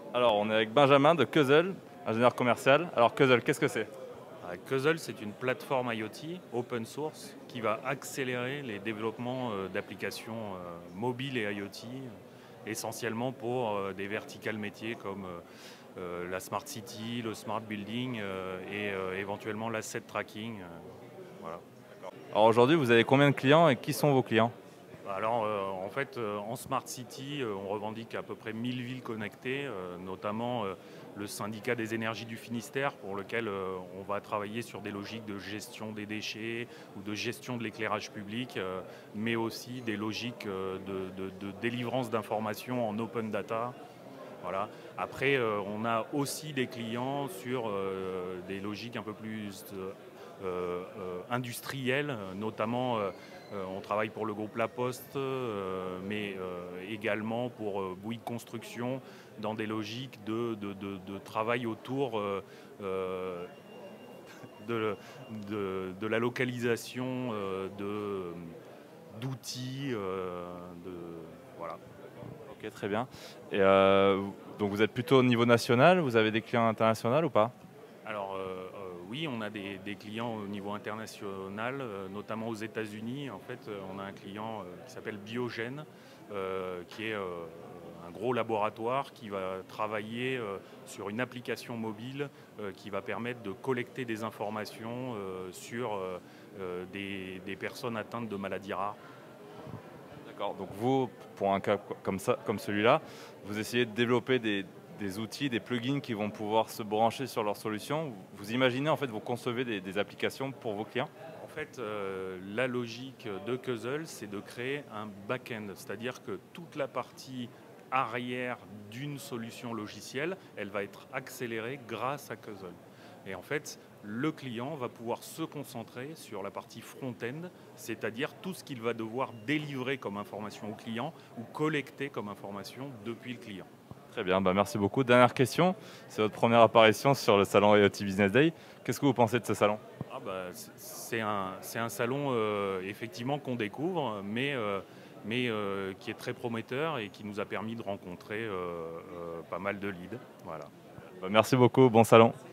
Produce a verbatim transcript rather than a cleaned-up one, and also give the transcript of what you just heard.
Alors, on est avec Benjamin de Cuzzle, ingénieur commercial. Alors, Cuzzle, qu'est-ce que c'est? Ah, Cuzzle, c'est une plateforme IoT open source qui va accélérer les développements euh, d'applications euh, mobiles et IoT, euh, essentiellement pour euh, des verticales métiers comme euh, euh, la Smart City, le Smart Building euh, et euh, éventuellement l'asset tracking. euh, voilà. Alors, aujourd'hui, vous avez combien de clients et qui sont vos clients? Alors, euh, en fait, euh, en Smart City, euh, on revendique à peu près mille villes connectées, euh, notamment euh, le syndicat des énergies du Finistère, pour lequel euh, on va travailler sur des logiques de gestion des déchets ou de gestion de l'éclairage public, euh, mais aussi des logiques euh, de, de- de délivrance d'informations en open data. Voilà. Après, euh, on a aussi des clients sur euh, des logiques un peu plus euh, euh, industrielles, notamment euh, euh, on travaille pour le groupe La Poste, euh, mais euh, également pour euh, Bouygues Construction, dans des logiques de, de- de- de travail autour euh, euh, de, de- de la localisation euh, de- d'outils. euh, de, voilà. Ok, très bien. Et euh, donc, vous êtes plutôt au niveau national, vous avez des clients internationaux ou pas? Alors euh, euh, oui, on a des, des clients au niveau international, euh, notamment aux États-Unis. En fait, euh, on a un client euh, qui s'appelle Biogen, euh, qui est euh, un gros laboratoire qui va travailler euh, sur une application mobile euh, qui va permettre de collecter des informations euh, sur euh, euh, des, des personnes atteintes de maladies rares. D'accord. Donc, vous, pour un cas comme ça, comme celui-là, vous essayez de développer des, des outils, des plugins qui vont pouvoir se brancher sur leur solution. Vous imaginez, en fait, vous concevez des, des applications pour vos clients? En fait, euh, la logique de Cuzzle, c'est de créer un back-end, c'est-à-dire que toute la partie arrière d'une solution logicielle, elle va être accélérée grâce à Cuzzle. Et en fait, le client va pouvoir se concentrer sur la partie front-end, c'est-à-dire tout ce qu'il va devoir délivrer comme information au client ou collecter comme information depuis le client. Très bien, bah merci beaucoup. Dernière question, c'est votre première apparition sur le salon IoT Business Day. Qu'est-ce que vous pensez de ce salon? Ah bah, c'est c'est un, c'est un salon euh, effectivement qu'on découvre, mais, euh, mais euh, qui est très prometteur et qui nous a permis de rencontrer euh, euh, pas mal de leads. Voilà. Bah, merci beaucoup, bon salon.